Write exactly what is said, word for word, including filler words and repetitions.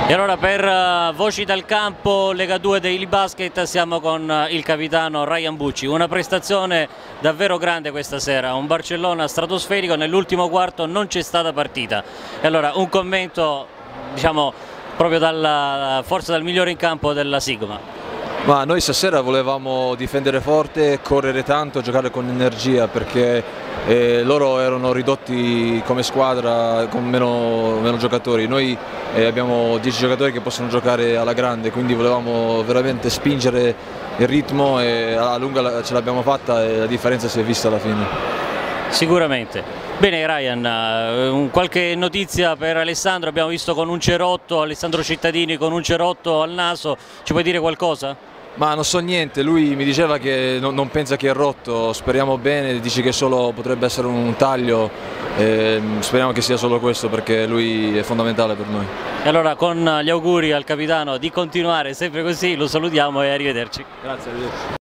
E allora per uh, Voci dal Campo Lega due Daily Basket siamo con uh, il capitano Ryan Bucci. Una prestazione davvero grande questa sera, un Barcellona stratosferico, nell'ultimo quarto non c'è stata partita. E allora un commento, diciamo, proprio dalla, forse dal migliore in campo della Sigma. Ma noi stasera volevamo difendere forte, correre tanto, giocare con energia, perché eh, loro erano ridotti come squadra con meno, meno giocatori. Noi eh, abbiamo dieci giocatori che possono giocare alla grande, quindi volevamo veramente spingere il ritmo e alla lunga ce l'abbiamo fatta e la differenza si è vista alla fine. Sicuramente. Bene Ryan, qualche notizia per Alessandro? Abbiamo visto con un cerotto, Alessandro Cittadini con un cerotto al naso, ci puoi dire qualcosa? Ma non so niente, lui mi diceva che non, non pensa che è rotto, speriamo bene, dice che solo potrebbe essere un taglio, eh, speriamo che sia solo questo perché lui è fondamentale per noi. E allora con gli auguri al capitano di continuare sempre così, lo salutiamo e arrivederci. Grazie, arrivederci.